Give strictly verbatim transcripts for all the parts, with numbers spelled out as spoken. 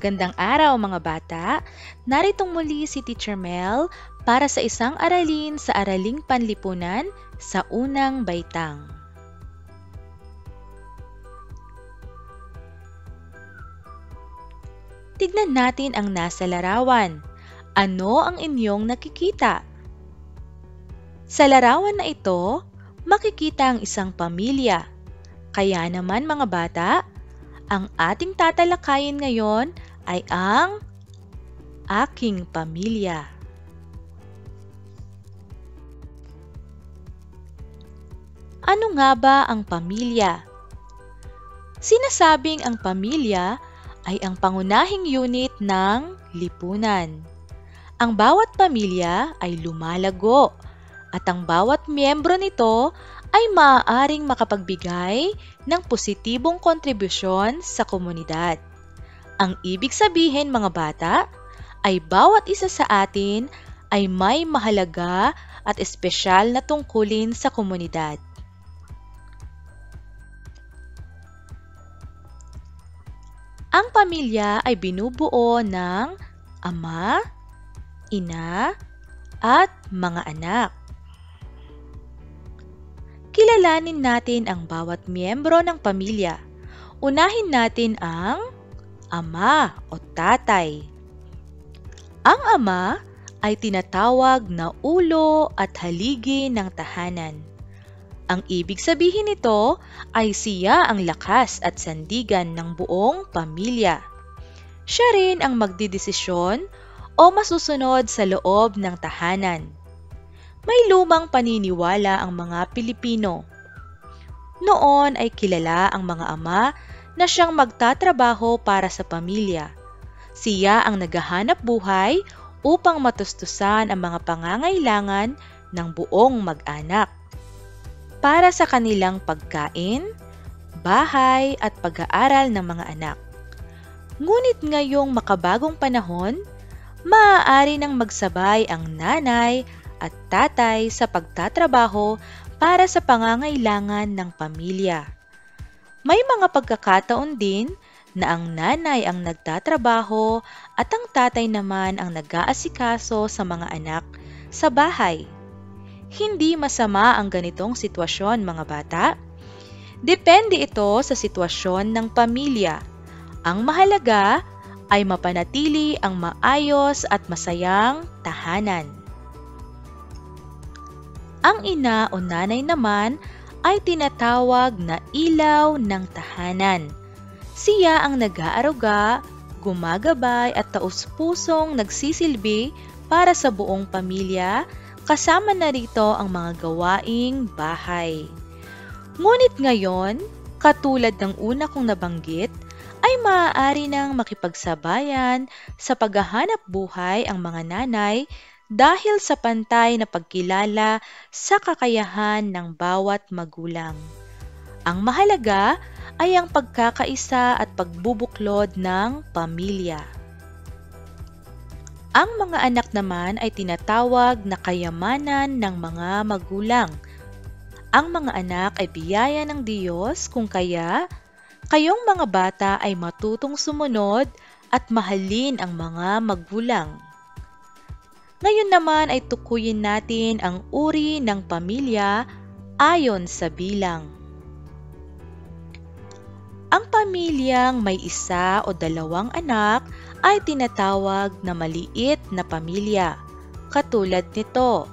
Magandang araw mga bata! Naritong muli si Teacher Mel para sa isang aralin sa Araling Panlipunan sa Unang Baitang. Tignan natin ang nasa larawan. Ano ang inyong nakikita? Sa larawan na ito, makikita ang isang pamilya. Kaya naman mga bata, ang ating tatalakayin ngayon ay ang aking pamilya. Ano nga ba ang pamilya? Sinasabing ang pamilya ay ang pangunahing unit ng lipunan. Ang bawat pamilya ay lumalago at ang bawat miyembro nito ay maaaring makapagbigay ng positibong kontribusyon sa komunidad. Ang ibig sabihin mga bata ay bawat isa sa atin ay may mahalaga at espesyal na tungkulin sa komunidad. Ang pamilya ay binubuo ng ama, ina, at mga anak. Kilalanin natin ang bawat miyembro ng pamilya. Unahin natin ang ama o tatay. Ang ama ay tinatawag na ulo at haligi ng tahanan. Ang ibig sabihin nito ay siya ang lakas at sandigan ng buong pamilya. Siya rin ang magdidesisyon o masusunod sa loob ng tahanan. May lumang paniniwala ang mga Pilipino. Noon ay kilala ang mga ama na siyang magtatrabaho para sa pamilya. Siya ang naghahanap buhay upang matustusan ang mga pangangailangan ng buong mag-anak para sa kanilang pagkain, bahay at pag-aaral ng mga anak. Ngunit ngayong makabagong panahon, maaari nang magsabay ang nanay at tatay sa pagtatrabaho para sa pangangailangan ng pamilya. May mga pagkakataon din na ang nanay ang nagtatrabaho at ang tatay naman ang nag-aasikaso sa mga anak sa bahay. Hindi masama ang ganitong sitwasyon mga bata. Depende ito sa sitwasyon ng pamilya. Ang mahalaga ay mapanatili ang maayos at masayang tahanan. Ang ina o nanay naman ay tinatawag na ilaw ng tahanan. Siya ang nag-aaruga, gumagabay at taus-pusong nagsisilbi para sa buong pamilya, kasama na rito ang mga gawaing bahay. Ngunit ngayon, katulad ng una kong nabanggit, ay maaari nang makipagsabayan sa paghahanap buhay ang mga nanay dahil sa pantay na pagkilala sa kakayahan ng bawat magulang. Ang mahalaga ay ang pagkakaisa at pagbubuklod ng pamilya. Ang mga anak naman ay tinatawag na kayamanan ng mga magulang. Ang mga anak ay biyaya ng Diyos kung kaya kayong mga bata ay matutong sumunod at mahalin ang mga magulang. Ngayon naman ay tukuyin natin ang uri ng pamilya ayon sa bilang. Ang pamilyang may isa o dalawang anak ay tinatawag na maliit na pamilya, katulad nito.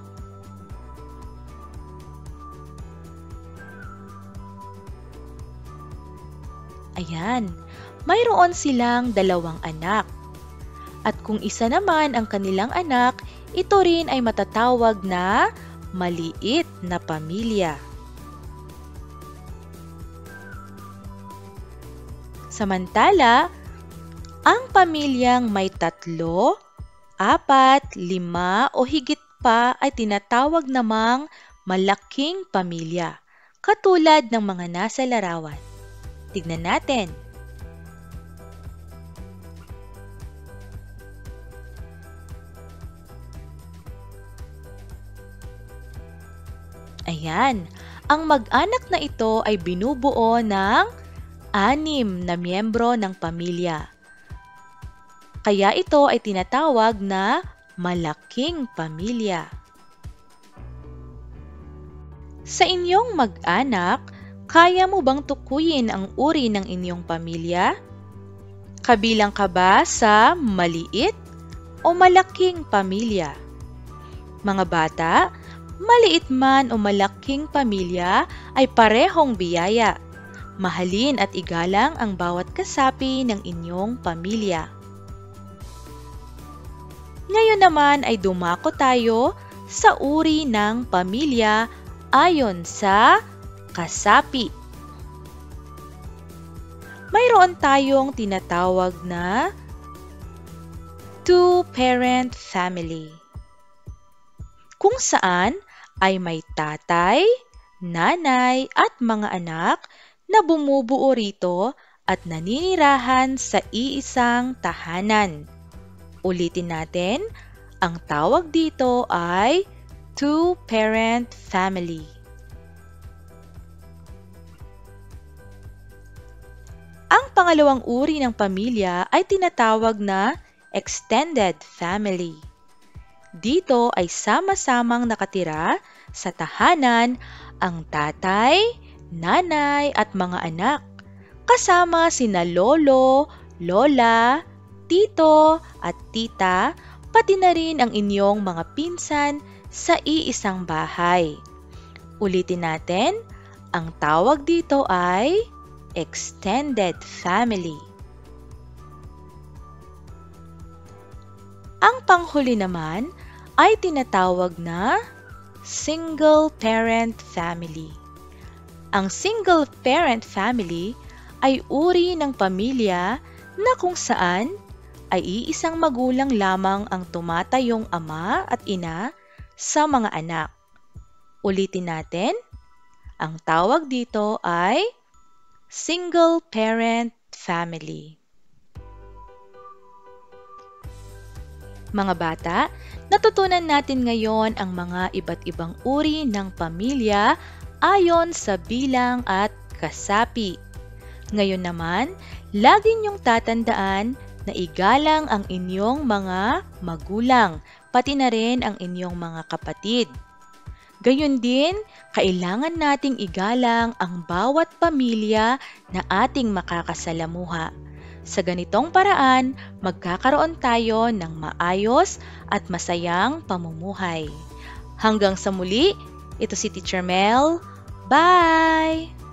Ayan, mayroon silang dalawang anak. At kung isa naman ang kanilang anak, ito rin ay matatawag na maliit na pamilya. Samantala, ang pamilyang may tatlo, apat, lima o higit pa ay tinatawag namang malaking pamilya, katulad ng mga nasa larawan. Tignan natin. Ayan, ang mag-anak na ito ay binubuo ng anim na miyembro ng pamilya. Kaya ito ay tinatawag na malaking pamilya. Sa inyong mag-anak, kaya mo bang tukuyin ang uri ng inyong pamilya? Kabilang ka ba sa maliit o malaking pamilya? Mga bata, maliit man o malaking pamilya ay parehong biyaya. Mahalin at igalang ang bawat kasapi ng inyong pamilya. Ngayon naman ay dumako tayo sa uri ng pamilya ayon sa kasapi. Mayroon tayong tinatawag na two-parent family, kung saan ay may tatay, nanay at mga anak na bumubuo rito at naninirahan sa iisang tahanan. Ulitin natin, ang tawag dito ay two-parent family. Ang pangalawang uri ng pamilya ay tinatawag na extended family. Dito ay sama-samang nakatira sa tahanan ang tatay, nanay at mga anak, kasama sina lolo, lola, tito at tita, pati na rin ang inyong mga pinsan sa iisang bahay. Ulitin natin, ang tawag dito ay extended family. Ang panghuli naman ay tinatawag na single-parent family. Ang single-parent family ay uri ng pamilya na kung saan ay iisang magulang lamang ang tumatayong ama at ina sa mga anak. Ulitin natin, ang tawag dito ay single-parent family. Mga bata, natutunan natin ngayon ang mga iba't ibang uri ng pamilya ayon sa bilang at kasapi. Ngayon naman, lagi niyong tatandaan na igalang ang inyong mga magulang, pati na rin ang inyong mga kapatid. Gayon din, kailangan nating igalang ang bawat pamilya na ating makakasalamuha. Sa ganitong paraan, magkakaroon tayo ng maayos at masayang pamumuhay. Hanggang sa muli, ito si Teacher Mel. Bye!